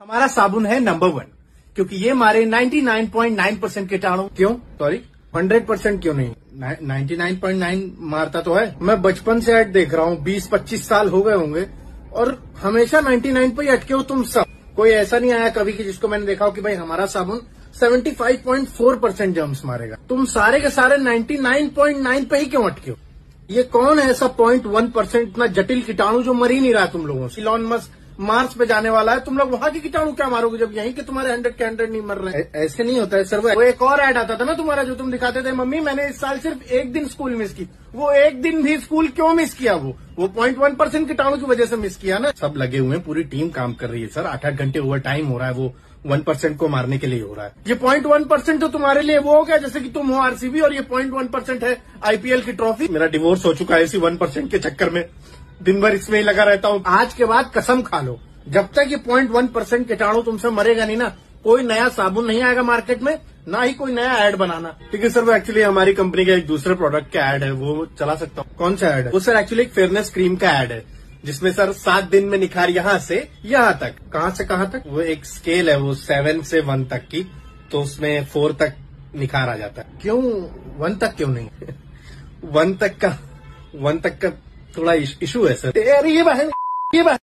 हमारा साबुन है नंबर 1 क्योंकि ये मारे 99.9% कीटाणु। क्यों? सॉरी 100% क्यों नहीं? 99.9 मारता तो है। मैं बचपन से ऐड देख रहा हूँ, 20-25 साल हो गए होंगे और हमेशा 99 पे ही अटके हो तुम सब। कोई ऐसा नहीं आया कभी कि जिसको मैंने देखा हो कि भाई हमारा साबुन 75.4% जर्म्स मारेगा। तुम सारे के सारे 99.9 पे ही क्यों अटके हो? ये कौन है ऐसा 0.1% इतना जटिल कीटाणु जो मर ही नहीं रहा तुम लोगों से? इलॉन मस्क मार्स पे जाने वाला है, तुम लोग वहां के कीटाणु क्या मारोगे जब यहीं के तुम्हारे 100 के 100 नहीं मर रहे हैं? ऐसे नहीं होता है सर। वो एक और ऐड आता था ना तुम्हारा जो तुम दिखाते थे, मम्मी मैंने इस साल सिर्फ एक दिन स्कूल मिस की। वो एक दिन भी स्कूल क्यों मिस किया? वो 0.1% कीटाणु की वजह से मिस किया ना। सब लगे हुए हैं, पूरी टीम काम कर रही है सर। 8-8 घंटे ओवर टाइम हो रहा है, वो 1% को मारने के लिए हो रहा है। ये 0.1% तो तुम्हारे लिए वो हो गया जैसे कि तुम हो आरसीबी और ये 0.1% है आईपीएल की ट्रॉफी। मेरा डिवोर्स हो चुका है इसी 1% के चक्कर में, दिन भर इसमें ही लगा रहता हूँ। आज के बाद कसम खा लो, जब तक ये 0.1% कीटाणु तुमसे मरेगा नहीं ना, कोई नया साबुन नहीं आएगा मार्केट में, ना ही कोई नया ऐड बनाना। ठीक है सर, वो एक्चुअली हमारी कंपनी का एक दूसरे प्रोडक्ट का ऐड है, वो चला सकता हूँ। कौन सा ऐड है वो सर? एक्चुअली एक फेयरनेस क्रीम का ऐड है जिसमें सर 7 दिन में निखार यहाँ से यहाँ तक। कहाँ से कहाँ तक? वो एक स्केल है, वो 7 से 1 तक की, तो उसमें 4 तक निखार आ जाता है। क्यों 1 तक क्यों नहीं? 1 तक का थोड़ा इशू है सर। ये बहन